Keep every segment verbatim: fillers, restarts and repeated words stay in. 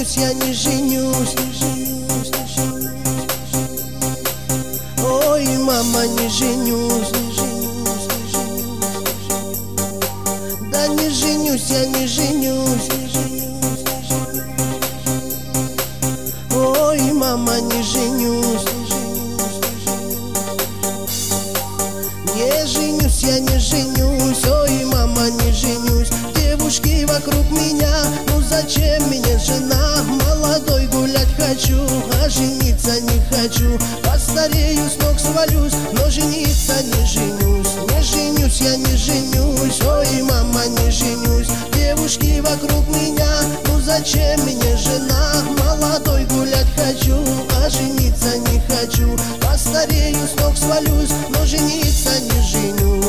женюсь, я не женюсь. Ой, мама, не женюсь. Да не женюсь, я не женюсь. Ой, мама, не женюсь. Не женюсь, я не женюсь. Ой, мама, не женюсь. Девушки вокруг меня, ну зачем мне жена? Молодой гулять хочу, а жениться не хочу. Постарею, с ног свалюсь, но жениться не женюсь. Не женюсь, я не женюсь. Ой, мама, не женюсь. Девушки вокруг меня, ну зачем мне жена? Молодой гулять хочу, а жениться не хочу. Постарею, с ног свалюсь, но жениться не женюсь.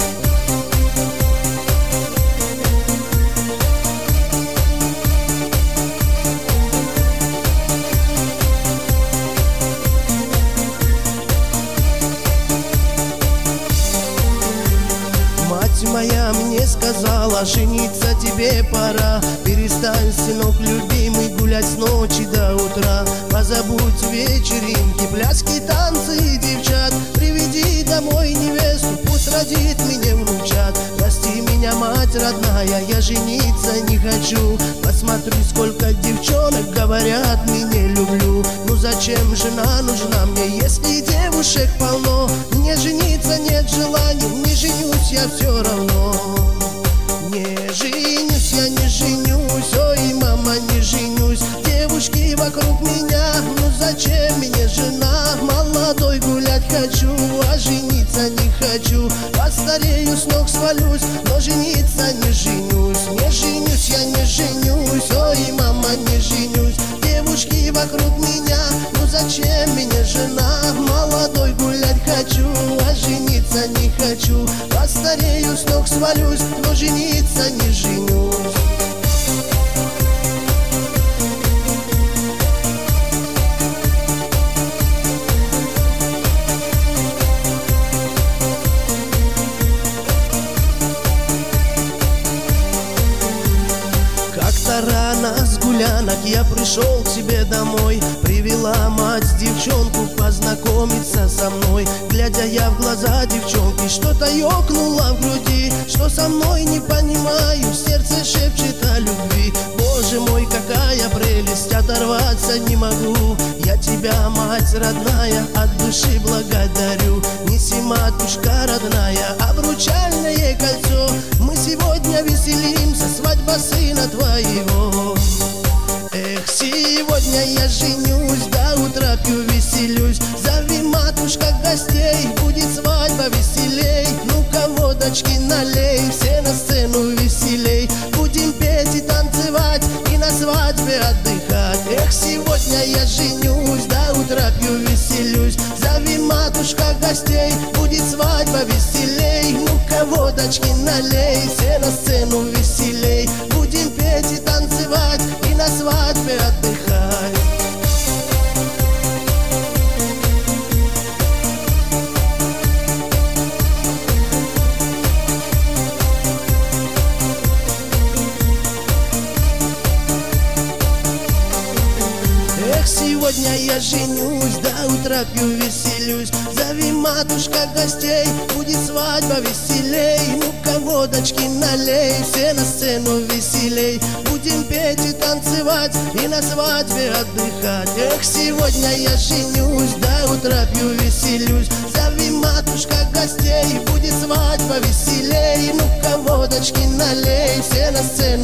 Мать моя мне сказала, жениться тебе пора. Перестань, сынок любимый, гулять с ночи до утра. Позабудь вечеринки, пляски, танцы и девчат. Приведи домой невесту, пусть родит мне внучат. Прости меня, мать родная, я жениться не хочу. Посмотри, сколько девчонок говорят, меня люблю. Ну зачем жена нужна мне, если девушек полно? Мне жениться нет желания, не женюсь я все равно. Не женюсь, я не женюсь. Ой, мама, не женюсь. Девушки вокруг меня, ну зачем мне жена? Молодой гулять хочу, а жениться не хочу. Постарею, с ног свалюсь, но жениться не женюсь. Не женюсь, я не женюсь. Ой, мама, не женюсь. Девушки вокруг меня, ну зачем мне жена? Молодой гулять хочу, а жениться не хочу. Постарею, с ног свалюсь, но жениться не женюсь. Рано с гулянок я пришел к себе домой. Привела мать девчонку познакомиться со мной. Глядя я в глаза девчонки, что-то ёкнуло в груди. Что со мной не понимаю, сердце шепчет о любви. Боже мой, какая прелесть, оторваться не могу. Я тебя, мать родная, от души благодарю. Неси, матушка родная, обручальное кольцо. Мы сегодня веселимся, свадьба сына твоего. Эх, сегодня я женюсь, до утра пью, веселюсь. Зови, матушка, гостей, будет свадьба веселей. Ну-ка, водочки налей, все на сцену веселей. Будем петь и танцевать, и на свадьбе отдыхать. Эх, сегодня я женюсь, до утра пью, веселюсь. Зови, матушка, гостей, будет свадьба веселей. Ну-ка, водочки налей, все на сцену веселей. Будем петь и танцевать, и на свадьбе отдыхать. Эх, сегодня я женюсь, до утра пью, веселюсь. Зови, матушка, гостей, будет свадьба веселей. Ну-ка, водочки налей, все на сцену веселей. Будем петь и танцевать, и на свадьбе отдыхать. Эх, сегодня я женюсь, до утра пью, веселюсь. Зови, матушка, гостей, будет свадьба веселей. Ну-ка, водочки налей, все на сцену